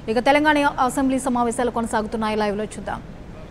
ఇక తెలంగాణ అసెంబ్లీ సమావేశాలు కొనసాగుతున్నాయి. లైవ్లో చూద్దాం.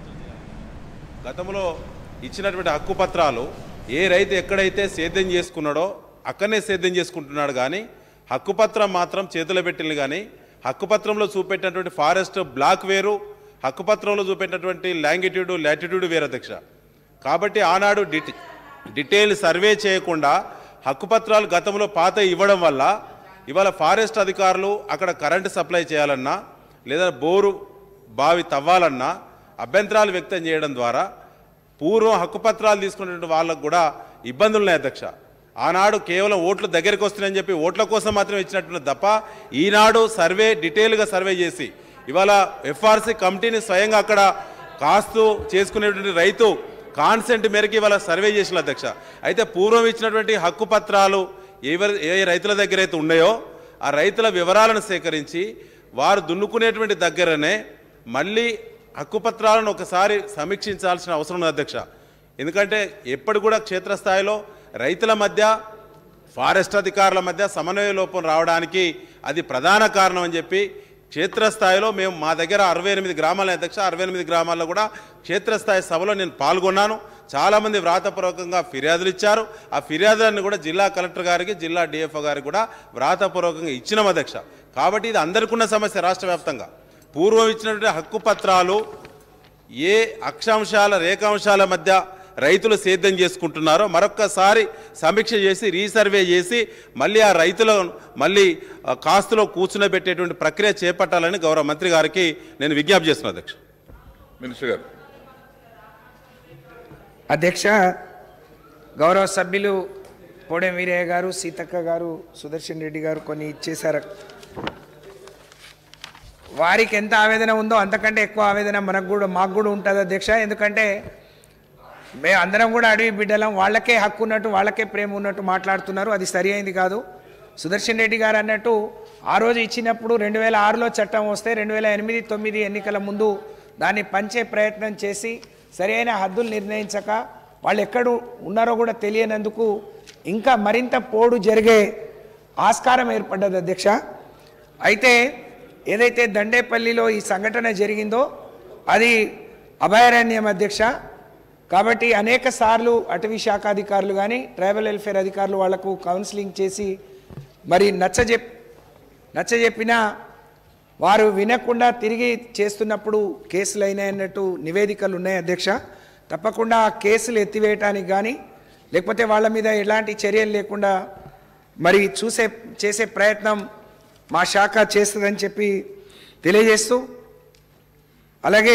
గతంలో ఇచ్చినటువంటి హక్కు పత్రాలు ఏ రైతు ఎక్కడైతే సేద్యం చేసుకున్నాడో అక్కడనే సేద్యం చేసుకుంటున్నాడు, కానీ హక్కుపత్రం మాత్రం చేతులు పెట్టింది. కానీ హక్కుపత్రంలో చూపెట్టినటువంటి ఫారెస్ట్ బ్లాక్ వేరు, హక్కుపత్రంలో చూపెట్టినటువంటి లాంగిట్యూడ్ లాటిట్యూడ్ వేరు అధ్యక్ష. కాబట్టి ఆనాడు డీటెయిల్ సర్వే చేయకుండా హక్కుపత్రాలు గతంలో పాత ఇవ్వడం వల్ల ఇవాళ ఫారెస్ట్ అధికారులు అక్కడ కరెంటు సప్లై చేయాలన్నా లేదా బోరు బావి తవ్వాలన్నా అభ్యంతరాలు వ్యక్తం చేయడం ద్వారా పూర్వం హక్కుపత్రాలు తీసుకున్నటువంటి వాళ్ళకు కూడా ఇబ్బందులు ఉన్నాయి అధ్యక్ష. ఆనాడు కేవలం ఓట్లు దగ్గరికి వస్తున్నాయని చెప్పి ఓట్ల కోసం మాత్రమే ఇచ్చినట్టు తప్ప ఈనాడు సర్వే డీటెయిల్గా సర్వే చేసి ఇవాళ ఎఫ్ఆర్సీ కమిటీని స్వయంగా అక్కడ కాస్తూ చేసుకునేటువంటి రైతు కాన్సెంట్ మేరకు ఇవాళ సర్వే చేసిన అధ్యక్ష. అయితే పూర్వం ఇచ్చినటువంటి హక్కుపత్రాలు ఏ రైతుల దగ్గర అయితే ఉన్నాయో ఆ రైతుల వివరాలను సేకరించి వారు దున్నుకునేటువంటి దగ్గరనే మళ్ళీ హక్కుపత్రాలను ఒకసారి సమీక్షించాల్సిన అవసరం ఉంది అధ్యక్ష. ఎందుకంటే ఎప్పుడు కూడా క్షేత్రస్థాయిలో రైతుల మధ్య ఫారెస్ట్ అధికారుల మధ్య సమన్వయ లోపం రావడానికి అది ప్రధాన కారణం అని చెప్పి క్షేత్రస్థాయిలో మేము మా దగ్గర 68 గ్రామాల అధ్యక్ష 68 గ్రామాల్లో కూడా క్షేత్రస్థాయి సభలో నేను పాల్గొన్నాను. చాలామంది వ్రాతపూర్వకంగా ఫిర్యాదులు ఇచ్చారు. ఆ ఫిర్యాదులను కూడా జిల్లా కలెక్టర్ గారికి జిల్లా డిఎఫ్ఓ గారికి కూడా వ్రాతపూర్వకంగా ఇచ్చినాం అధ్యక్ష. కాబట్టి ఇది అందరికీ ఉన్న సమస్య రాష్ట్ర వ్యాప్తంగా. పూర్వం ఇచ్చినటువంటి హక్కుపత్రాలు ఏ అక్షాంశాల రేఖాంశాల మధ్య రైతులు సేద్యం చేసుకుంటున్నారో మరొక్కసారి సమీక్ష చేసి రీసర్వే చేసి మళ్ళీ ఆ రైతులను మళ్ళీ కాస్తులో కూర్చునబెట్టేటువంటి ప్రక్రియ చేపట్టాలని గౌరవ మంత్రి గారికి నేను విజ్ఞప్తి చేస్తున్నాను అధ్యక్ష. మినిస్టర్ గారు. అధ్యక్ష, గౌరవ సభ్యులు పోడెం వీరయ్య గారు, సీతక్క గారు, సుదర్శన్ రెడ్డి గారు కొన్ని ఇచ్చేశారు. వారికి ఎంత ఆవేదన ఉందో అంతకంటే ఎక్కువ ఆవేదన మాకు కూడా ఉంటుంది అధ్యక్ష. ఎందుకంటే మేము అందరం కూడా అడవి బిడ్డలం, వాళ్ళకే హక్కు ఉన్నట్టు వాళ్ళకే ప్రేమ ఉన్నట్టు మాట్లాడుతున్నారు. అది సరి అయింది కాదు. సుదర్శన్ రెడ్డి గారు అన్నట్టు ఆ రోజు ఇచ్చినప్పుడు 2006లో చట్టం వస్తే 2008-9 ఎన్నికల ముందు దాన్ని పంచే ప్రయత్నం చేసి సరైన హద్దులు నిర్ణయించక వాళ్ళు ఎక్కడ ఉన్నారో కూడా తెలియనందుకు ఇంకా మరింత పోడు జరిగే ఆస్కారం ఏర్పడ్డది అధ్యక్ష. అయితే ఏదైతే దండేపల్లిలో ఈ సంఘటన జరిగిందో అది అభయారణ్యం అధ్యక్ష. కాబట్టి అనేక సార్లు అటవీ శాఖ అధికారులు కానీ ట్రైబల్ వెల్ఫేర్ అధికారులు వాళ్లకు కౌన్సిలింగ్ చేసి మరి నచ్చజెప్పినా వారు వినకుండా తిరిగి చేస్తున్నప్పుడు కేసులు అయినాయన్నట్టు నివేదికలు ఉన్నాయి అధ్యక్ష. తప్పకుండా ఆ కేసులు ఎత్తివేయటానికి కానీ లేకపోతే వాళ్ళ మీద ఎలాంటి చర్యలు లేకుండా మరి చేసే ప్రయత్నం మా శాఖ చేస్తుందని చెప్పి తెలియజేస్తూ, అలాగే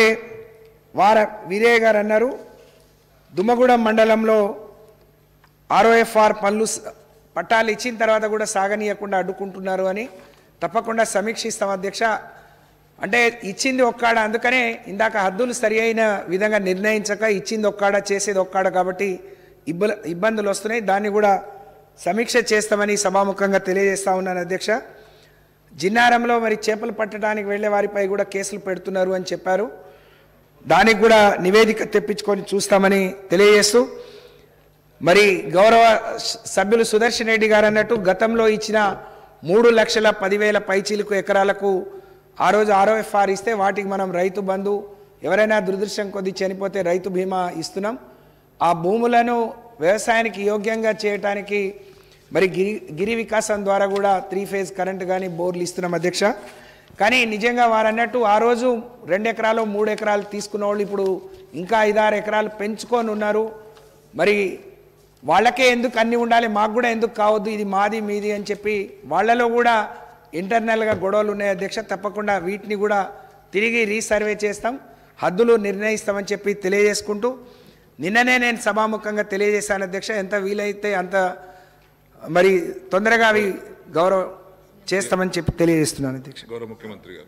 వీరయ్య గారు అన్నారు దుమ్మగూడెం మండలంలో ఆర్ఓఎఫ్ఆర్ పట్టాలు ఇచ్చిన తర్వాత కూడా సాగనీయకుండా అడ్డుకుంటున్నారు అని తప్పకుండా సమీక్షిస్తాం అధ్యక్ష. అంటే ఇచ్చింది ఒక్కాడ, అందుకనే ఇందాక హద్దులు సరి అయిన విధంగా నిర్ణయించక ఇచ్చింది ఒక్కాడ చేసేది ఒక్కాడ కాబట్టి ఇబ్బందులు వస్తున్నాయి. దాన్ని కూడా సమీక్ష చేస్తామని సభాముఖంగా తెలియజేస్తా ఉన్నాను అధ్యక్ష. జిన్నారంలో మరి చేపలు పట్టడానికి వెళ్లే వారిపై కూడా కేసులు పెడుతున్నారు అని చెప్పారు. దానికి కూడా నివేదిక తెప్పించుకొని చూస్తామని తెలియజేస్తూ, మరి గౌరవ సభ్యులు సుదర్శన్ రెడ్డి గారు అన్నట్టు గతంలో ఇచ్చిన 3,10,000 పైచీలకు ఎకరాలకు ఆ రోజు ఆర్ఓఎఫ్ఆర్ ఇస్తే వాటికి మనం రైతు బంధు, ఎవరైనా దురదృష్టం కొద్ది చనిపోతే రైతు బీమా ఇస్తున్నాం. ఆ భూములను వ్యవసాయానికి యోగ్యంగా చేయటానికి మరి గిరి వికాసం ద్వారా కూడా 3 ఫేజ్ కరెంటు కానీ బోర్లు ఇస్తున్నాం అధ్యక్ష. కానీ నిజంగా వారు అన్నట్టు ఆ రోజు 2 ఎకరాలు 3 ఎకరాలు తీసుకున్న వాళ్ళు ఇప్పుడు ఇంకా 5-6 ఎకరాలు పెంచుకొని ఉన్నారు. మరి వాళ్ళకే ఎందుకు అన్నీ ఉండాలి, మాకు కూడా ఎందుకు కావద్దు, ఇది మాది మీది అని చెప్పి వాళ్ళలో కూడా ఇంటర్నల్గా గొడవలు ఉన్నాయి అధ్యక్ష. తప్పకుండా వీటిని కూడా తిరిగి రీసర్వే చేస్తాం, హద్దులు నిర్ణయిస్తామని చెప్పి తెలియజేసుకుంటూ, నిన్ననే నేను సభాముఖంగా తెలియజేశాను అధ్యక్ష, ఎంత వీలైతే అంత మరి తొందరగా అవి చేస్తామని చెప్పి తెలియజేస్తున్నాను అధ్యక్ష. గౌరవ ముఖ్యమంత్రి గారు.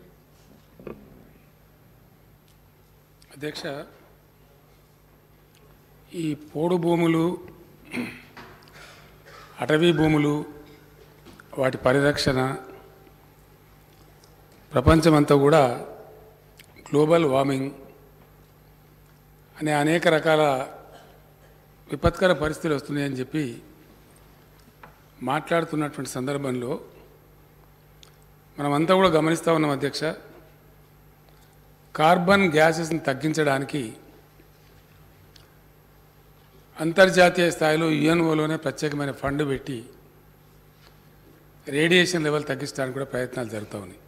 అధ్యక్ష, ఈ పోడు భూములు, అటవీ భూములు, వాటి పరిరక్షణ ప్రపంచమంతా కూడా గ్లోబల్ వార్మింగ్ అనే అనేక రకాల విపత్కర పరిస్థితులు వస్తున్నాయని చెప్పి మాట్లాడుతున్నటువంటి సందర్భంలో మనమంతా కూడా గమనిస్తూ ఉన్నాం అధ్యక్ష. కార్బన్ గ్యాసెస్ని తగ్గించడానికి అంతర్జాతీయ స్థాయిలో యుఎన్ఓలోనే ప్రత్యేకమైన ఫండ్ పెట్టి రేడియేషన్ లెవెల్ తగ్గించడానికి కూడా ప్రయత్నాలు జరుగుతూ ఉన్నాయి.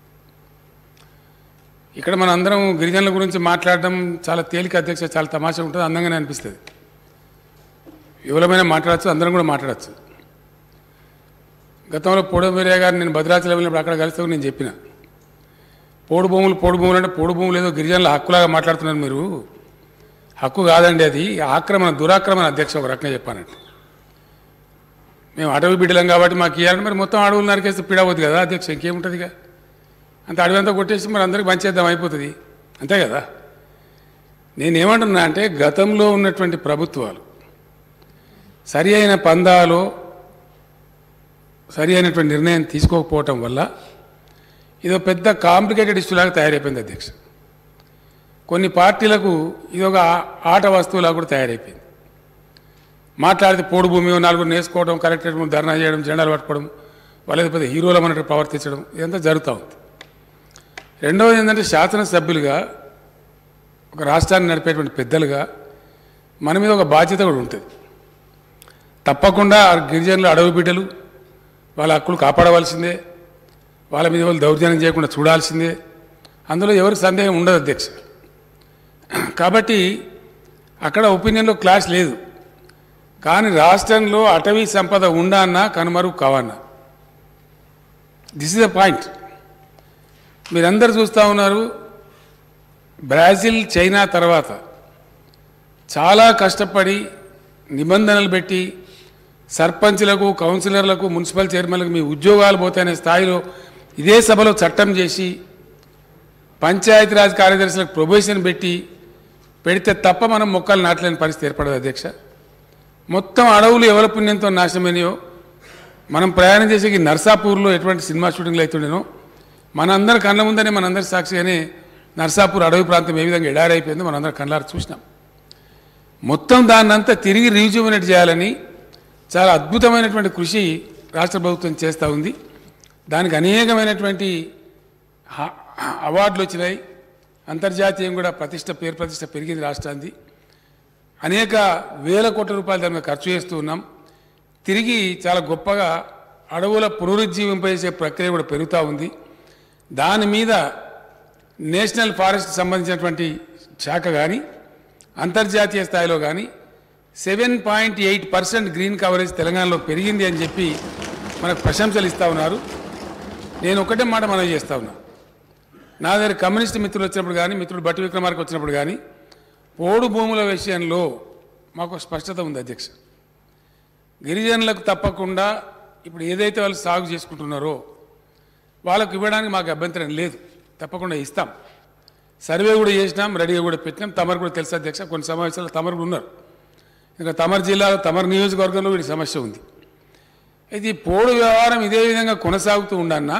ఇక్కడ మన అందరం గిరిజనుల గురించి మాట్లాడడం చాలా తేలిక అధ్యక్ష, చాలా తమాషా ఉంటుంది, అందంగానే అనిపిస్తుంది. ఎవరైనా మాట్లాడచ్చు, అందరం కూడా మాట్లాడచ్చు. గతంలో పోడమీరయ్య గారు నేను భద్రాచలం వెళ్ళినప్పుడు అక్కడ కలిస్తే నేను చెప్పిన, పోడు భూములు అంటే పోడు భూములు ఏదో గిరిజనుల హక్కులాగా మాట్లాడుతున్నారు మీరు. హక్కు కాదండి, అది ఆక్రమణ, దురాక్రమణ అధ్యక్ష. ఒక రకంగా చెప్పానంటే మేము అడవి బిడ్డలం కాబట్టి మాకు ఇవ్వాలంటే మరి మొత్తం అడవులు నరికేస్తే పీడవద్దు కదా అధ్యక్ష, ఇంకేముంటుంది? ఇక అంత అడవి అంతా కొట్టేసి మరి అందరికి మంచిద్దాం అయిపోతుంది, అంతే కదా. నేనేమంటున్నా అంటే గతంలో ఉన్నటువంటి ప్రభుత్వాలు సరి అయిన పందాలో సరి అయినటువంటి నిర్ణయం తీసుకోకపోవటం వల్ల ఇదో పెద్ద కాంప్లికేటెడ్ ఇష్యూలాగా తయారైపోయింది అధ్యక్ష. కొన్ని పార్టీలకు ఇదొక ఆట వస్తువులాగా కూడా తయారైపోయింది. మాట్లాడితే పోడు భూమి 4 నేసుకోవడం, కలెక్టరేట్ ముందు ధర్నా చేయడం, జెండాలు పట్టుకోవడం, వాళ్ళేదో పెద్ద హీరోల అన్నట్టు ప్రవర్తించడం, ఇదంతా జరుగుతూ ఉంది. రెండవది ఏంటంటే శాసనసభ్యులుగా ఒక రాష్ట్రాన్ని నడిపేటువంటి పెద్దలుగా మన మీద ఒక బాధ్యత కూడా ఉంటుంది. తప్పకుండా గిరిజనులు అడవి బిడ్డలు, వాళ్ళ హక్కులు కాపాడవలసిందే, వాళ్ళ మీద వాళ్ళు దౌర్జన్యం చేయకుండా చూడాల్సిందే, అందులో ఎవరికి సందేహం ఉండదు అధ్యక్ష. కాబట్టి అక్కడ ఒపీనియన్లో క్లాష్ లేదు. కానీ రాష్ట్రంలో అటవీ సంపద ఉండన్నా కనుమరుగు కావన్నా, దిస్ ఇస్ ద పాయింట్. మీరందరూ చూస్తూ ఉన్నారు, బ్రెజిల్, చైనా తర్వాత చాలా కష్టపడి నిబంధనలు పెట్టి సర్పంచ్లకు, కౌన్సిలర్లకు, మున్సిపల్ చైర్మన్లకు మీ ఉద్యోగాలు పోతాయనే స్థాయిలో ఇదే సభలో చట్టం చేసి పంచాయతీరాజ్ కార్యదర్శులకు ప్రొబేషన్ పెడితే తప్ప మనం మొక్కలు నాటలేని పరిస్థితి ఏర్పడదు అధ్యక్ష. మొత్తం అడవులు ఎవరి పుణ్యంతో నాశనమైనయో, మనం ప్రయాణం చేసే ఈ నర్సాపూర్లో ఎటువంటి సినిమా షూటింగ్లు అవుతుండేనో మనందరి కళ్ళ ముందనే, మనందరి సాక్షిగానే నర్సాపూర్ అడవి ప్రాంతం ఏ విధంగా ఎడారైపోయిందో మనందరం కళ్ళారు చూసినాం. మొత్తం దాన్నంతా తిరిగి రీజువనేట్ చేయాలని చాలా అద్భుతమైనటువంటి కృషి రాష్ట్ర ప్రభుత్వం చేస్తూ ఉంది. దానికి అనేకమైనటువంటి అవార్డులు వచ్చినాయి. అంతర్జాతీయం కూడా పేరు ప్రతిష్ట పెరిగింది రాష్ట్రానికి. అనేక వేల కోట్ల రూపాయలు దాని మీద ఖర్చు చేస్తూ ఉన్నాం. తిరిగి చాలా గొప్పగా అడవుల పునరుజ్జీవింపజేసే ప్రక్రియ కూడా పెరుగుతూ ఉంది. దాని మీద నేషనల్ ఫారెస్ట్ సంబంధించినటువంటి శాఖ కానీ అంతర్జాతీయ స్థాయిలో కానీ 7.8% గ్రీన్ కవరేజ్ తెలంగాణలో పెరిగింది అని చెప్పి మనకు ప్రశంసలు ఇస్తూ ఉన్నారు. నేను ఒకటే మాట మనవి చేస్తూ ఉన్నా, నా దగ్గర కమ్యూనిస్ట్ మిత్రులు వచ్చినప్పుడు కానీ, మిత్రుడు భట్టి విక్రమార్క వచ్చినప్పుడు కానీ పోడు భూముల విషయంలో మాకు స్పష్టత ఉంది అధ్యక్ష. గిరిజనులకు తప్పకుండా ఇప్పుడు ఏదైతే వాళ్ళు సాగు చేసుకుంటున్నారో వాళ్ళకు ఇవ్వడానికి మాకు అభ్యంతరం లేదు, తప్పకుండా ఇస్తాం. సర్వే కూడా చేసినాం, రెడీగా కూడా పెట్టినాం. తమరు కూడా తెలుసు అధ్యక్ష, కొన్ని సమావేశాలు తమరు కూడా ఉన్నారు. ఇంకా తమరు జిల్లాలో, తమరు నియోజకవర్గంలో వీటి సమస్య ఉంది. ఇది పోడు వ్యవహారం ఇదే విధంగా కొనసాగుతూ ఉండన్నా,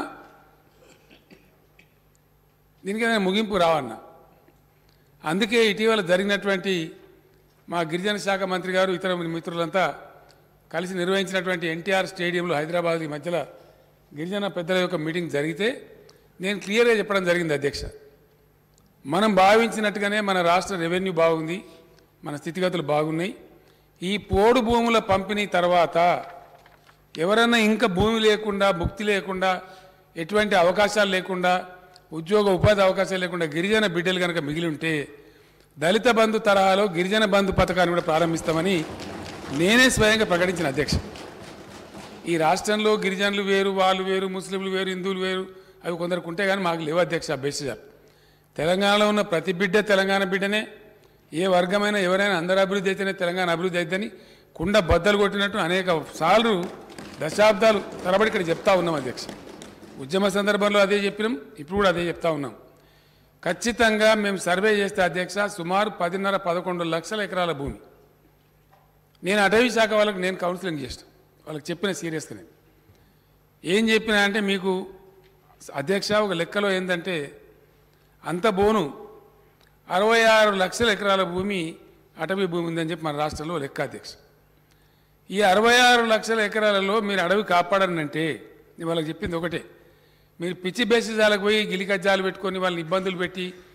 దీనికి ఏదైనా ముగింపు రావన్నా. అందుకే ఇటీవల జరిగినటువంటి మా గిరిజన శాఖ మంత్రి గారు, ఇతర మిత్రులంతా కలిసి నిర్వహించినటువంటి ఎన్టీఆర్ స్టేడియంలో హైదరాబాద్ ఈ మధ్యలో గిరిజన పెద్దల యొక్క మీటింగ్ జరిగితే నేను క్లియర్గా చెప్పడం జరిగింది అధ్యక్ష. మనం భావించినట్టుగానే మన రాష్ట్ర రెవెన్యూ బాగుంది, మన స్థితిగతులు బాగున్నాయి. ఈ పోడు భూముల పంపిణీ తర్వాత ఎవరైనా ఇంకా భూమి లేకుండా, భుక్తి లేకుండా, ఎటువంటి అవకాశాలు లేకుండా, ఉద్యోగ ఉపాధి అవకాశాలు లేకుండా గిరిజన బిడ్డలు కనుక మిగిలి ఉంటే దళిత బంధు తరహాలో గిరిజన బంధు పథకాన్ని కూడా ప్రారంభిస్తామని నేనే స్వయంగా ప్రకటించిన అధ్యక్ష. ఈ రాష్ట్రంలో గిరిజనులు వేరు, వాళ్ళు వేరు, ముస్లింలు వేరు, హిందువులు వేరు, అవి కొందరికి ఉంటే కానీ మాకు లేవు అధ్యక్ష. బేసిస్ తెలంగాణలో ఉన్న ప్రతి బిడ్డ తెలంగాణ బిడ్డనే. ఏ వర్గమైనా ఎవరైనా అందరూ అభివృద్ధి అయితేనే తెలంగాణ అభివృద్ధి అయిద్దని కుండ బద్దలు కొట్టినట్టు అనేక సార్లు, దశాబ్దాలు తరబడి ఇక్కడ చెప్తా ఉన్నాం అధ్యక్ష. ఉద్యమ సందర్భంలో అదే చెప్పినాం, ఇప్పుడు కూడా అదే చెప్తా ఉన్నాం. ఖచ్చితంగా మేము సర్వే చేస్తే అధ్యక్ష సుమారు 10.5-11 లక్షల ఎకరాల భూమి. నేను అటవీ శాఖ వాళ్ళకి నేను కౌన్సిలింగ్ చేస్తాను, వాళ్ళకి చెప్పిన సీరియస్గానే. ఏం చెప్పినా అంటే మీకు అధ్యక్ష ఒక లెక్కలో ఏంటంటే అంత బోను 66 లక్షల ఎకరాల భూమి అటవీ భూమి ఉందని చెప్పి మన రాష్ట్రంలో లెక్క అధ్యక్ష. ఈ 66 లక్షల ఎకరాలలో మీరు అడవి కాపాడనంటే నేను వాళ్ళకి చెప్పింది ఒకటే, మీరు పిచ్చి బేసిజాలకు పోయి గిలికజ్జాలు పెట్టుకొని వాళ్ళని ఇబ్బందులు పెట్టి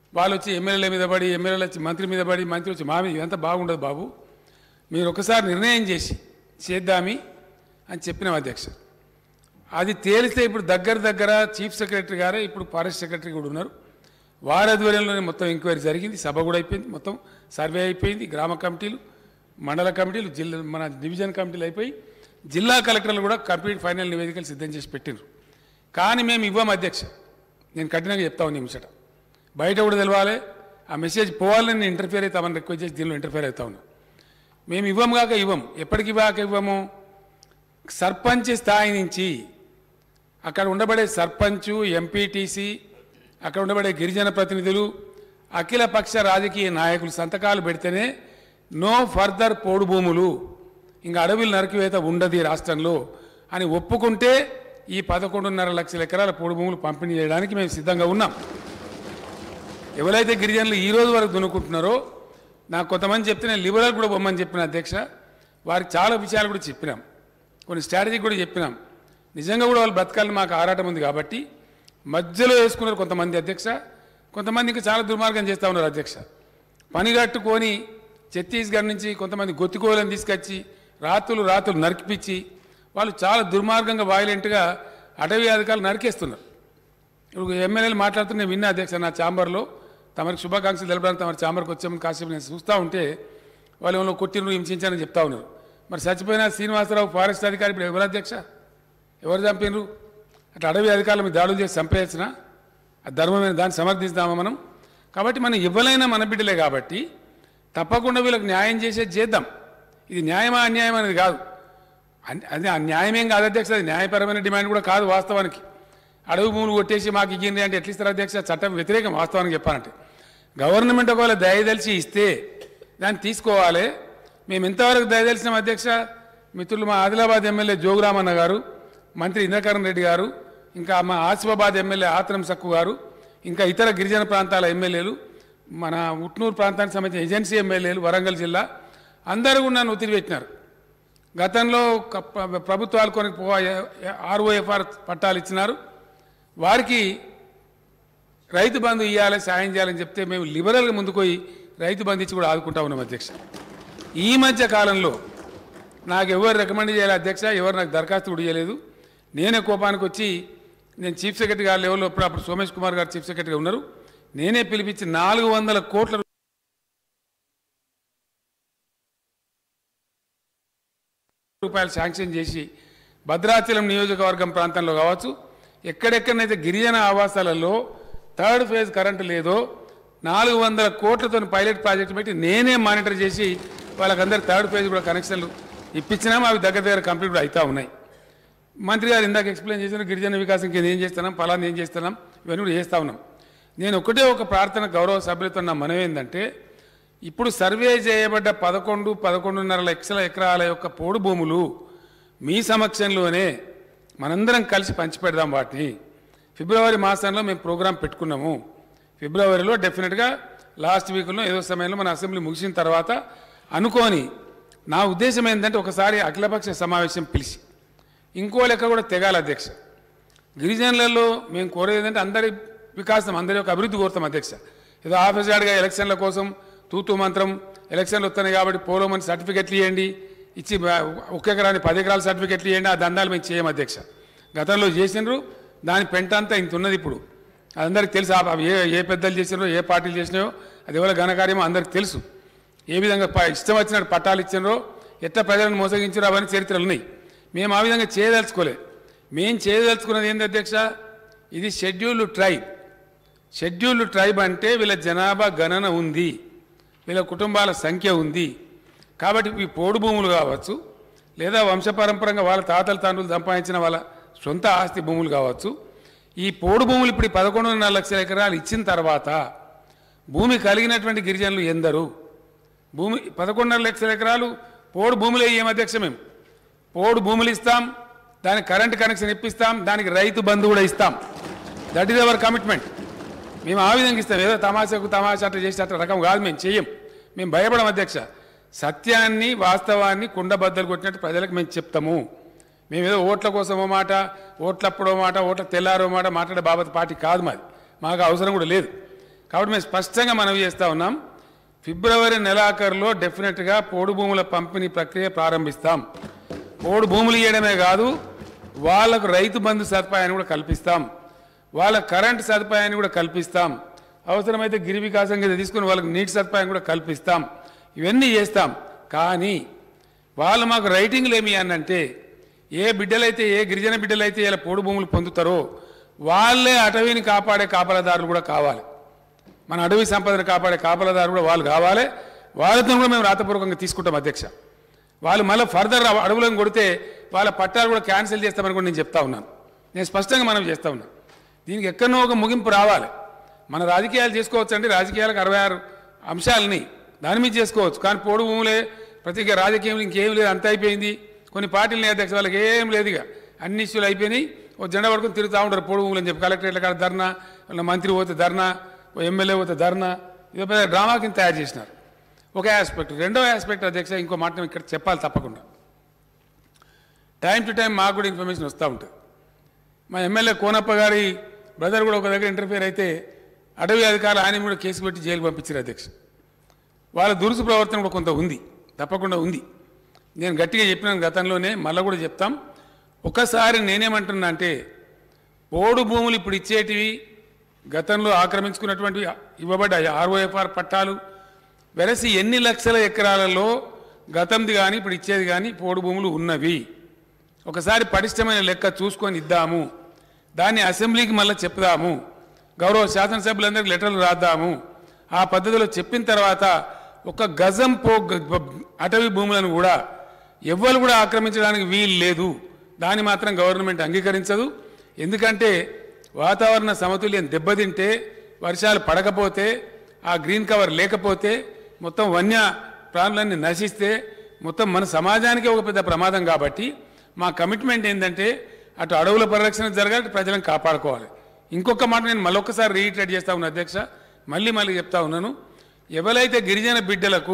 వాళ్ళు వచ్చి ఎమ్మెల్యేల మీద పడి, ఎమ్మెల్యేలు వచ్చి మంత్రి మీద పడి, మంత్రి వచ్చి మా మీద, ఇదంతా బాగుండదు బాబు, మీరు ఒకసారి నిర్ణయం చేసి చేద్దామి అని చెప్పినాం అధ్యక్ష. అది తేలిస్తే ఇప్పుడు దగ్గర చీఫ్ సెక్రటరీ గారే ఇప్పుడు ఫారెస్ట్ సెక్రటరీ కూడా ఉన్నారు, వారి ఆధ్వర్యంలోనే మొత్తం ఎంక్వైరీ జరిగింది, సభ కూడా అయిపోయింది, మొత్తం సర్వే అయిపోయింది, గ్రామ కమిటీలు, మండల కమిటీలు, జిల్లా మన డివిజన్ కమిటీలు అయిపోయి జిల్లా కలెక్టర్లు కూడా కంప్లీట్ ఫైనల్ నివేదికలు సిద్ధం చేసి పెట్టినారు. కానీ మేము ఇవ్వం అధ్యక్ష, నేను కఠినంగా చెప్తా ఉన్నాను ముచ్చట, బయట కూడా తెలవాలి, ఆ మెసేజ్ పోవాలని నేను ఇంటర్ఫియర్ అవుతామని రిక్వెస్ట్ చేసి దీనిలో ఇంటర్ఫియర్ అవుతా ఉన్నాం. మేము ఇవ్వం కాక ఇవ్వం, ఎప్పటికి కాక ఇవ్వము, సర్పంచ్ స్థాయి నుంచి అక్కడ ఉండబడే సర్పంచు, ఎంపీటీసీ, అక్కడ ఉండబడే గిరిజన ప్రతినిధులు, అఖిలపక్ష రాజకీయ నాయకులు సంతకాలు పెడితేనే నో ఫర్దర్ పోడు భూములు, ఇంకా అడవులు నరికివేత ఉండదు రాష్ట్రంలో అని ఒప్పుకుంటే ఈ 11.5 లక్షల ఎకరాల పోడు భూములు పంపిణీ చేయడానికి మేము సిద్ధంగా ఉన్నాం. ఎవరైతే గిరిజనులు ఈ రోజు వరకు దున్నుకుంటున్నారో, నాకు కొంతమంది చెప్తే నేను లిబరల్ కూడా బొమ్మని చెప్పిన అధ్యక్ష, వారికి చాలా విషయాలు కూడా చెప్పినాం, కొన్ని స్ట్రాటజీ కూడా చెప్పినాం. నిజంగా కూడా వాళ్ళు బతకాలని మాకు ఆరాటం ఉంది కాబట్టి మధ్యలో వేసుకున్నారు కొంతమంది అధ్యక్ష, కొంతమంది ఇంకా చాలా దుర్మార్గం చేస్తూ ఉన్నారు అధ్యక్ష. పని కట్టుకొని ఛత్తీస్గఢ్ నుంచి కొంతమంది గొత్తికోలను తీసుకొచ్చి రాత్రులు నరికిపించి వాళ్ళు చాలా దుర్మార్గంగా వైలెంట్గా అటవీ అధికారులు నరికేస్తున్నారు. ఇప్పుడు ఎమ్మెల్యేలు మాట్లాడుతూ నేను విన్నా అధ్యక్ష, నా ఛాంబర్లో తమరికి శుభాకాంక్షలు తెలపడానికి తమ ఛాంబర్కి వచ్చామని కాసేపు నేను చూస్తూ ఉంటే వాళ్ళు ఏమైనా కొట్టినరు, హింసించారని చెప్తా ఉన్నారు. మరి చచ్చిపోయిన శ్రీనివాసరావు ఫారెస్ట్ అధికారి ఇప్పుడు ఎవరు అధ్యక్ష, ఎవరు చంపినరు? అట్లా అడవి అధికారుల మీద దాడులు చేసి చంపేయచ్చిన ఆ ధర్మమైన దాన్ని సమర్థిస్తామా మనం? కాబట్టి మనం ఇవ్వలేనా మన బిడ్డలే కాబట్టి తప్పకుండా వీళ్ళకి న్యాయం చేసేది చేద్దాం. ఇది న్యాయమా అన్యాయం అనేది కాదు, అది అన్యాయమేం కాదు అధ్యక్ష, అది న్యాయపరమైన డిమాండ్ కూడా కాదు. వాస్తవానికి అడవి భూములు కొట్టేసి మాకు ఇయ్యింది అంటే ఎట్లా ఇస్తారు అధ్యక్ష? చట్టం వ్యతిరేకం వాస్తవానికి చెప్పాలంటే. గవర్నమెంట్ ఒకవేళ దయదలిచి ఇస్తే దాన్ని తీసుకోవాలి. మేము ఎంతవరకు దయదలిసినాం అధ్యక్ష? మిత్రులు మా ఆదిలాబాద్ ఎమ్మెల్యే జోగురామన్న గారు, మంత్రి ఇంద్రకరణ్ రెడ్డి గారు, ఇంకా మా ఆసిఫాబాద్ ఎమ్మెల్యే ఆత్రం సక్కు గారు, ఇంకా ఇతర గిరిజన ప్రాంతాల ఎమ్మెల్యేలు, మన ఉట్నూరు ప్రాంతానికి సంబంధించిన ఏజెన్సీ ఎమ్మెల్యేలు, వరంగల్ జిల్లా అందరూ కూడా నన్ను ఒత్తిడి పెట్టినారు. గతంలో ప్రభుత్వాలు కొన్ని ROFR పట్టాలు ఇచ్చినారు, వారికి రైతు బంధు ఇవ్వాలి, సాయం చేయాలని చెప్తే మేము లిబరల్గా ముందుకు పోయి రైతు బంధు ఇచ్చి కూడా ఆదుకుంటా ఉన్నాం అధ్యక్ష. ఈ మధ్య కాలంలో నాకు ఎవరు రికమెండ్ చేయాలి అధ్యక్ష, ఎవరు నాకు దరఖాస్తు కూడా చేయలేదు. నేనే కోపానికి వచ్చి నేను చీఫ్ సెక్రటరీ గారి లెవెల్లో అప్పుడు సోమేష్ కుమార్ గారు చీఫ్ సెక్రటరీగా ఉన్నారు, నేనే పిలిపించి 400 కోట్ల రూపాయలు శాంక్షన్ చేసి భద్రాచలం నియోజకవర్గం ప్రాంతంలో కావచ్చు, ఎక్కడెక్కడైతే గిరిజన ఆవాసాలలో 3rd ఫేజ్ కరెంటు లేదో 400 కోట్లతో పైలట్ ప్రాజెక్టు పెట్టి నేనే మానిటర్ చేసి వాళ్ళకందరూ 3rd ఫేజ్ కూడా కనెక్షన్లు ఇప్పించినాము. అవి దగ్గర కంప్లీట్ కూడా అవుతా ఉన్నాయి. మంత్రి గారు ఇందాక ఎక్స్ప్లెయిన్ చేసిన గిరిజన వికాసం కింద ఏం చేస్తున్నాం, ఫలాన్ని ఏం చేస్తున్నాం, ఇవన్నీ కూడా చేస్తూ ఉన్నాం. నేను ఒక ప్రార్థన గౌరవ సభ్యులతో నా మనవి ఏంటంటే, ఇప్పుడు సర్వే చేయబడ్డ 11.5 లక్షల ఎకరాల యొక్క పోడు భూములు మీ సమక్షంలోనే మనందరం కలిసి పంచిపెడదాం. వాటిని ఫిబ్రవరి మాసంలో మేము ప్రోగ్రాం పెట్టుకున్నాము. ఫిబ్రవరిలో డెఫినెట్గా లాస్ట్ వీక్లో ఏదో సమయంలో మన అసెంబ్లీ ముగిసిన తర్వాత అనుకోని, నా ఉద్దేశం ఏంటంటే ఒకసారి అఖిలపక్ష సమావేశం పిలిచి ఇంకో లెక్క కూడా తెగాలి అధ్యక్ష. గిరిజనులలో మేము కోరేది ఏంటంటే అందరి వికాసం, అందరి యొక్క అభివృద్ధి కోరుతాం అధ్యక్ష. ఏదో ఆఫీసర్గా ఎలక్షన్ల కోసం తూతూ మంత్రం ఎలక్షన్లు వస్తున్నాయి కాబట్టి పోలోమని సర్టిఫికెట్లు ఇవ్వండి, ఇచ్చి 1 ఎకరాన్ని 10 ఎకరాల సర్టిఫికెట్లు ఇవ్వండి, ఆ దందాలు మేము చేయం అధ్యక్ష. గతంలో చేసినారు, దాని పెంట అంతా ఇంత ఉన్నది. ఇప్పుడు అందరికి తెలుసు, ఏ పెద్దలు చేసినారో, ఏ పార్టీలు చేసినాయో, అది ఎవరి ఘనకార్యమో అందరికి తెలుసు. ఏ విధంగా ఇష్టం వచ్చినట్టు పట్టాలు ఇచ్చినారో, ఎట్లా ప్రజలను మోసగించారో అవన్నీ చరిత్రలు ఉన్నాయి. మేము ఆ విధంగా చేయదలుచుకోలే. మేము చేయదలుచుకున్నది ఏంటి అధ్యక్ష? ఇది షెడ్యూల్డ్ ట్రైబ్. షెడ్యూల్డ్ ట్రైబ్ అంటే వీళ్ళ జనాభా గణన ఉంది, వీళ్ళ కుటుంబాల సంఖ్య ఉంది. కాబట్టి ఈ పోడు భూములు కావచ్చు, లేదా వంశపరంపరంగా వాళ్ళ తాతలు తండ్రులు సంపాదించిన వాళ్ళ సొంత ఆస్తి భూములు కావచ్చు, ఈ పోడు భూములు ఇప్పుడు 11.5 లక్షల ఎకరాలు ఇచ్చిన తర్వాత భూమి కలిగినటువంటి గిరిజనులు ఎందరు? భూమి 11.5 లక్షల ఎకరాలు పోడు భూములే ఏం అధ్యక్ష? మేము పోడు భూములు ఇస్తాం, దానికి కరెంట్ కనెక్షన్ ఇప్పిస్తాం, దానికి రైతు బంధు కూడా ఇస్తాం. That is our commitment. మేము ఆ విధంగా ఇస్తాం. ఏదో తమాషా అట్లా చేసి అట్లా రకం కాదు, మేము చెయ్యం. మేము భయపడం అధ్యక్ష. సత్యాన్ని, వాస్తవాన్ని కుండబద్దలు కొట్టినట్టు ప్రజలకు మేము చెప్తాము. మేము ఏదో ఓట్ల కోసమో మాట, ఓట్లప్పుడో మాట, ఓట్ల తెల్లారో మాట మాట్లాడే బాబత్ పార్టీ కాదు మాది. మాకు అవసరం కూడా లేదు. కాబట్టి మేము స్పష్టంగా మనవి చేస్తూ ఉన్నాం, ఫిబ్రవరి నెలాఖరులో డెఫినెట్గా పోడు భూముల పంపిణీ ప్రక్రియ ప్రారంభిస్తాం. పోడు భూములు ఇవ్వడమే కాదు, వాళ్లకు రైతు బంధు సదుపాయాన్ని కూడా కల్పిస్తాం, వాళ్ళ కరెంటు సదుపాయాన్ని కూడా కల్పిస్తాం, అవసరమైతే గిరి వికాసం కింద తీసుకుని వాళ్ళకి నీటి సదుపాయం కూడా కల్పిస్తాం. ఇవన్నీ చేస్తాం. కానీ వాళ్ళు మాకు రైటింగ్లు ఏమి అనంటే, ఏ బిడ్డలైతే ఏ గిరిజన బిడ్డలైతే ఇలా పోడు భూములు పొందుతారో వాళ్ళే అటవీని కాపాడే కాపలాదారులు కూడా కావాలి. మన అడవి సంపదను కాపాడే కాపలాదారు కూడా వాళ్ళు కావాలి. వాళ్ళతో కూడా మేము రాతపూర్వకంగా తీసుకుంటాం అధ్యక్ష. వాళ్ళు మళ్ళీ ఫర్దర్ అడవులను కొడితే వాళ్ళ పట్టాలు కూడా క్యాన్సిల్ చేస్తామని కూడా నేను చెప్తా ఉన్నాను. నేను స్పష్టంగా మనం చేస్తూ ఉన్నాను. దీనికి ఎక్కడనో ఒక ముగింపు రావాలి. మన రాజకీయాలు చేసుకోవచ్చు అండి, రాజకీయాలకు 66 అంశాలని దాని మీద చేసుకోవచ్చు. కానీ పోడు భూములే ప్రతిగా రాజకీయం ఇంకేం లేదు, అంత అయిపోయింది. కొన్ని పార్టీలని అధ్యక్ష వాళ్ళకి ఏం లేదు, ఇక అన్ని ఇష్యూలు అయిపోయినాయి. ఓ జెండా పడుకొని తిరుగుతూ ఉంటారు పోడు భూములు అని చెప్పి. కలెక్టరేట్ల కాడ ధర్నా, వాళ్ళ మంత్రి పోతే ధర్నా, ఓ ఎమ్మెల్యే పోతే ధర్నా, ఇదో పెద్ద డ్రామా కింద తయారు చేసినారు. ఒక ఆస్పెక్ట్. రెండో ఆస్పెక్ట్ అధ్యక్ష, ఇంకో మాట ఇక్కడ చెప్పాలి తప్పకుండా. టైం టు టైం మాకు కూడా ఇన్ఫర్మేషన్ వస్తూ ఉంటుంది. మా ఎమ్మెల్యే కోనప్ప గారి బ్రదర్ కూడా ఒక దగ్గర ఇంటర్ఫియర్ అయితే అటవీ అధికారులు ఆయన కూడా కేసు పెట్టి జైలు పంపించారు అధ్యక్ష. వాళ్ళ దురుసు ప్రవర్తన కూడా కొంత ఉంది, తప్పకుండా ఉంది. నేను గట్టిగా చెప్పినాను గతంలోనే, మళ్ళీ కూడా చెప్తాం. ఒకసారి నేనేమంటున్నా అంటే, పోడు భూములు ఇప్పుడు ఇచ్చేటివి గతంలో ఆక్రమించుకున్నటువంటి ఇవ్వబడ్డ ROFR పట్టాలు వెరసి ఎన్ని లక్షల ఎకరాలలో గతంది కానీ ఇప్పుడు ఇచ్చేది కానీ పోడు భూములు ఉన్నవి. ఒకసారి పటిష్టమైన లెక్క చూసుకొని ఇద్దాము, దాన్ని అసెంబ్లీకి మళ్ళీ చెప్దాము, గౌరవ శాసనసభ్యులందరికీ లెటర్లు రాద్దాము. ఆ పద్ధతిలో చెప్పిన తర్వాత ఒక గజం అటవీ భూములను కూడా ఎవ్వరు కూడా ఆక్రమించడానికి వీలు లేదు. దాన్ని మాత్రం గవర్నమెంట్ అంగీకరించదు. ఎందుకంటే వాతావరణ సమతుల్యం దెబ్బతింటే, వర్షాలు పడకపోతే, ఆ గ్రీన్ కవర్ లేకపోతే, మొత్తం వన్య ప్రాణులన్నీ నశిస్తే మొత్తం మన సమాజానికి ఒక పెద్ద ప్రమాదం. కాబట్టి మా కమిట్మెంట్ ఏంటంటే అటు అడవుల పరిరక్షణ జరగాలి, అటు ప్రజలను కాపాడుకోవాలి. ఇంకొక మాట నేను మళ్ళొక్కసారి రీఇటరేట్ చేస్తా ఉన్నాను అధ్యక్ష, మళ్ళీ చెప్తా ఉన్నాను. ఎవరైతే గిరిజన బిడ్డలకు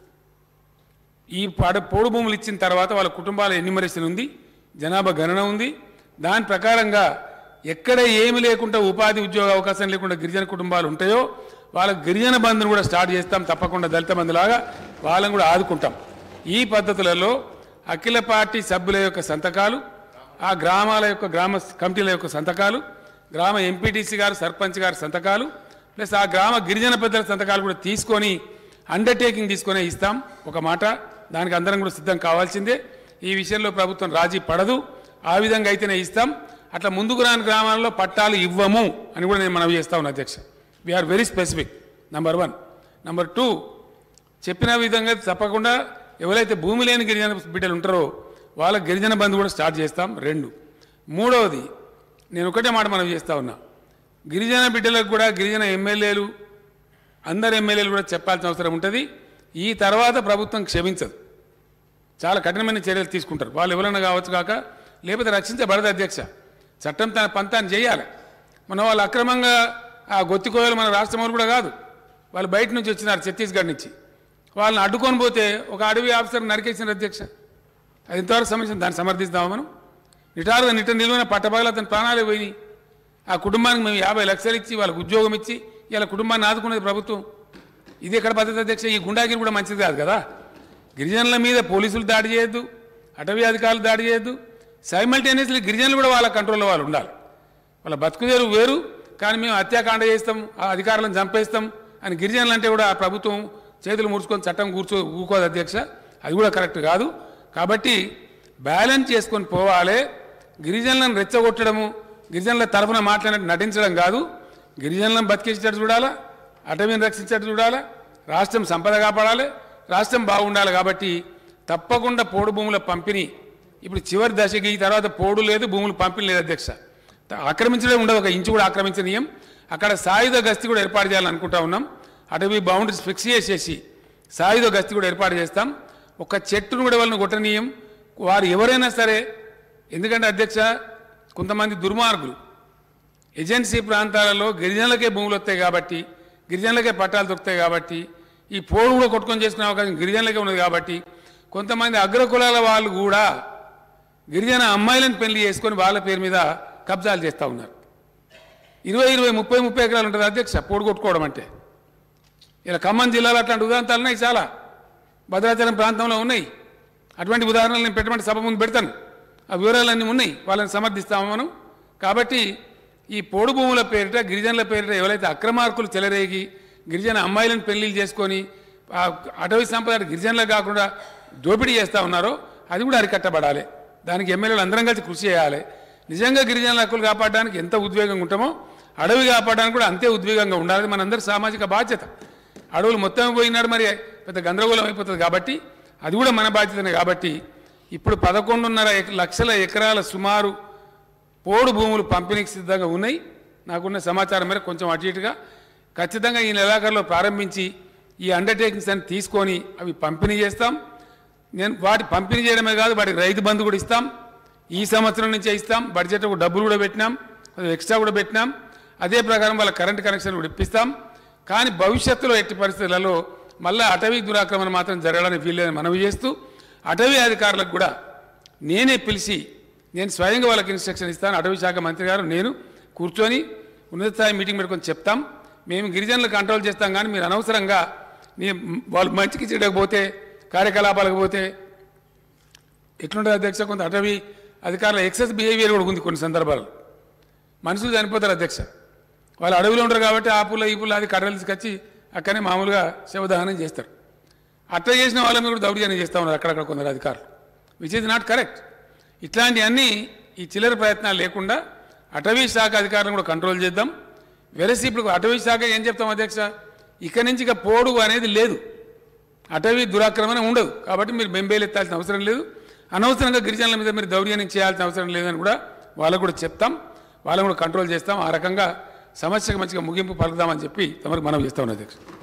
ఈ పోడు భూములు ఇచ్చిన తర్వాత వాళ్ళ కుటుంబాల ఎన్యూమరేషన్ ఉంది, జనాభా గణన ఉంది, దాని ప్రకారంగా ఎక్కడ ఏమి లేకుండా ఉపాధి ఉద్యోగ అవకాశం లేకుండా గిరిజన కుటుంబాలు ఉంటాయో వాళ్ళకు గిరిజన బంధును కూడా స్టార్ట్ చేస్తాం. తప్పకుండా దళిత బంధులాగా వాళ్ళని కూడా ఆదుకుంటాం. ఈ పద్ధతులలో అఖిల పార్టీ సభ్యుల యొక్క సంతకాలు, ఆ గ్రామాల యొక్క గ్రామ కమిటీల యొక్క సంతకాలు, గ్రామ ఎంపీటీసీ గారు సర్పంచ్ గారి సంతకాలు, ప్లస్ ఆ గ్రామ గిరిజన పెద్దల సంతకాలు కూడా తీసుకొని అండర్టేకింగ్ తీసుకొనే ఇస్తాం. ఒక మాట, దానికి అందరం కూడా సిద్ధం కావాల్సిందే. ఈ విషయంలో ప్రభుత్వం రాజీ పడదు. ఆ విధంగా అయితేనే ఇస్తాం. అట్లా ముందుకు రాని గ్రామాల్లో పట్టాలు ఇవ్వము అని కూడా నేను మనవి చేస్తా ఉన్నాను అధ్యక్ష. We are very specific, number 1. Number 2, చెప్పిన విధంగా తప్పకుండా ఎవరైతే భూమి లేని గిరిజన బిడ్డలు ఉంటారో వాళ్ళ గిరిజన బంధు కూడా స్టార్ట్ చేస్తాం. 2. మూడవది, నేను ఒకటే మాట మనవి చేస్తా ఉన్నా, గిరిజన బిడ్డలకు కూడా గిరిజన ఎమ్మెల్యేలు, అందరు ఎమ్మెల్యేలు కూడా చెప్పాల్సిన అవసరం ఉంటుంది. ఈ తర్వాత ప్రభుత్వం క్షమించదు, చాలా కఠినమైన చర్యలు తీసుకుంటారు. వాళ్ళు ఎవరైనా కావచ్చు కాక, లేకపోతే రక్షించబడదు అధ్యక్ష. చట్టం తన పంతాన్ని చేయాలి. మన వాళ్ళు అక్రమంగా ఆ గొత్తికోయలు మన రాష్ట్రం వాళ్ళు కూడా కాదు, వాళ్ళు బయట నుంచి వచ్చినారు, ఛత్తీస్గఢ్ నుంచి. వాళ్ళని అడ్డుకొని పోతే ఒక అడవి ఆఫీసర్ నరికేసిన అధ్యక్ష. అది ఇంతవరకు సమస్య, దాన్ని సమర్థిస్తామా మనం? నిటారుగా నిలువైన పట్టబాగలు అతని ప్రాణాలే పోయినాయి. ఆ కుటుంబానికి మేము 50 లక్షలు ఇచ్చి వాళ్ళకు ఉద్యోగం ఇచ్చి ఇలా కుటుంబాన్ని ఆదుకునేది ప్రభుత్వం. ఇది ఎక్కడ పద్ధతి అధ్యక్ష? ఈ గుండాగిరి కూడా మంచిది కాదు కదా. గిరిజనుల మీద పోలీసులు దాడి చేయొద్దు, అటవీ అధికారులు దాడి చేయొద్దు. సైమల్టేనియస్లీ గిరిజనులు కూడా వాళ్ళ కంట్రోల్లో వాళ్ళు ఉండాలి. వాళ్ళ బతుకుదేరు వేరు, కానీ మేము హత్యాకాండ చేస్తాం, ఆ అధికారులను చంపేస్తాం అని గిరిజనులు అంటే కూడా ప్రభుత్వం చేతులు ముడుచుకొని చట్టం ఊరుకోదు అధ్యక్ష. అది కూడా కరెక్ట్ కాదు. కాబట్టి బ్యాలెన్స్ చేసుకొని పోవాలి. గిరిజనులను రెచ్చగొట్టడము, గిరిజనుల తరఫున మాట్లాడినట్టు నటించడం కాదు. గిరిజనులను బతికించేటట్టు చూడాలా, అటవీని రక్షించేటట్టు చూడాలా, రాష్ట్రం సంపద కాపాడాలి, రాష్ట్రం బాగుండాలి. కాబట్టి తప్పకుండా పోడు భూముల పంపిణీ ఇప్పుడు చివరి దశకి, తర్వాత పోడు లేదు, భూములు పంపిణీ లేదు అధ్యక్ష. ఆక్రమించడం ఉండదు, ఒక ఇంచు కూడా ఆక్రమించనీయం. అక్కడ సాయుధ గస్తీ కూడా ఏర్పాటు చేయాలనుకుంటా ఉన్నాం. అటవీ బౌండరీస్ ఫిక్స్ చేసేసి సాయుధ గస్తీ కూడా ఏర్పాటు చేస్తాం. ఒక చెట్టును కూడా వాళ్ళని కొట్టనీయం, వారు ఎవరైనా సరే. ఎందుకంటే అధ్యక్ష, కొంతమంది దుర్మార్గులు ఏజెన్సీ ప్రాంతాలలో గిరిజనులకే భూములు వస్తాయి కాబట్టి, గిరిజనులకే పట్టాలు దొరుకుతాయి కాబట్టి, ఈ పోడు కూడా కొట్టుకొని చేసుకునే అవకాశం గిరిజనులకే ఉన్నది కాబట్టి, కొంతమంది అగ్రకులాల వాళ్ళు కూడా గిరిజన అమ్మాయిలను పెళ్లి చేసుకొని వాళ్ళ పేరు మీద కబ్జాలు చేస్తూ ఉన్నారు. 20, 30 ఎకరాలు ఉంటుంది అధ్యక్ష పోడు కొట్టుకోవడం అంటే. ఇలా ఖమ్మం జిల్లాలో అట్లాంటి ఉదాహరణలు ఉన్నాయి, చాలా భద్రాచలం ప్రాంతంలో ఉన్నాయి. అటువంటి ఉదాహరణలు నేను పెట్టమంటే సభ ముందు పెడతాను, ఆ వివరాలన్నీ ఉన్నాయి, వాళ్ళని సమర్థిస్తాము మనం. కాబట్టి ఈ పోడు భూముల పేరిట గిరిజనుల పేరిట ఎవరైతే అక్రమార్కులు చెలరేగి గిరిజన అమ్మాయిలను పెళ్లిళ్ళు చేసుకొని అటవీ సంపద గిరిజనులకు కాకుండా దోపిడీ చేస్తూ ఉన్నారో అది కూడా అరికట్టబడాలి. దానికి ఎమ్మెల్యేలు అందరం కలిసి కృషి చేయాలి. నిజంగా గిరిజనుల హక్కులు కాపాడడానికి ఎంత ఉద్వేగంగా ఉంటామో అడవి కాపాడడానికి కూడా అంతే ఉద్వేగంగా ఉండాలి. మనందరి సామాజిక బాధ్యత. అడవులు మొత్తం పోయినాడు మరి పెద్ద గందరగోళం అయిపోతుంది కాబట్టి అది కూడా మన బాధ్యతనే. కాబట్టి ఇప్పుడు 11.5 లక్షల ఎకరాల సుమారు పోడు భూములు పంపిణీకి సిద్ధంగా ఉన్నాయి. నాకున్న సమాచారం మేరకు కొంచెం అటు ఇటుగా ఖచ్చితంగా ఈ నెలాఖరులో ప్రారంభించి ఈ అండర్టేకింగ్స్ అని తీసుకొని అవి పంపిణీ చేస్తాం. నేను వాటి పంపిణీ చేయడమే కాదు, వాటికి రైతు బంధు కూడా ఇస్తాం. ఈ సంవత్సరం నుంచే ఇస్తాం. బడ్జెట్లో డబ్బులు కూడా పెట్టినాం, ఎక్స్ట్రా కూడా పెట్టినాం. అదే ప్రకారం వాళ్ళ కరెంటు కనెక్షన్ కూడా ఇప్పిస్తాం. కానీ భవిష్యత్తులో ఎట్టి పరిస్థితులలో మళ్ళీ అటవీ దురాక్రమణ మాత్రం జరగడానికి వీల్లేదని మనవి చేస్తూ అటవీ అధికారులకు కూడా నేనే పిలిచి నేను స్వయంగా వాళ్ళకి ఇన్స్ట్రక్షన్ ఇస్తాను. అటవీ శాఖ మంత్రి గారు నేను కూర్చొని ఉన్నత స్థాయి మీటింగ్ పెట్టుకొని చెప్తాం. మేము గిరిజనులు కంట్రోల్ చేస్తాం, కానీ మీరు అనవసరంగా వాళ్ళు మంచికి చెడకపోతే కార్యకలాపాలకు పోతే ఎట్లుంటుంది అధ్యక్ష. కొంత అటవీ అధికారుల ఎక్సెస్ బిహేవియర్ కూడా ఉంది కొన్ని సందర్భాలు. మనుషులు చనిపోతారు అధ్యక్ష, వాళ్ళు అడవిలో ఉంటారు కాబట్టి ఆ పుల్ల ఈ పుల్ల అది కర్రలు తీసుకొచ్చి అక్కడనే మామూలుగా శవదహనం చేస్తారు. అట్లా చేసిన వాళ్ళ మీద కూడా దౌర్జన్యం చేస్తూ ఉన్నారు అక్కడక్కడ కొందరు అధికారులు, విచ్ ఈజ్ నాట్ కరెక్ట్. ఇట్లాంటివన్నీ ఈ చిల్లర ప్రయత్నాలు లేకుండా అటవీ శాఖ అధికారులను కూడా కంట్రోల్ చేద్దాం. వెరసి ఇప్పుడు అటవీ శాఖ ఏం చెప్తాం అధ్యక్ష, ఇక్కడి నుంచి ఇక పోడు అనేది లేదు, అటవీ దురాక్రమణ ఉండదు. కాబట్టి మీరు బెంబేలు ఎత్తాల్సిన అవసరం లేదు, అనవసరంగా గిరిజనుల మీద మీరు దౌర్జన్యం చేయాల్సిన అవసరం లేదని కూడా వాళ్ళకు కూడా చెప్తాం. వాళ్ళని కూడా కంట్రోల్ చేస్తాం. ఆ రకంగా సమస్యకు మంచిగా ముగింపు పలుకుదామని చెప్పి తమకు మనం చేస్తా ఉన్నాం అధ్యక్ష.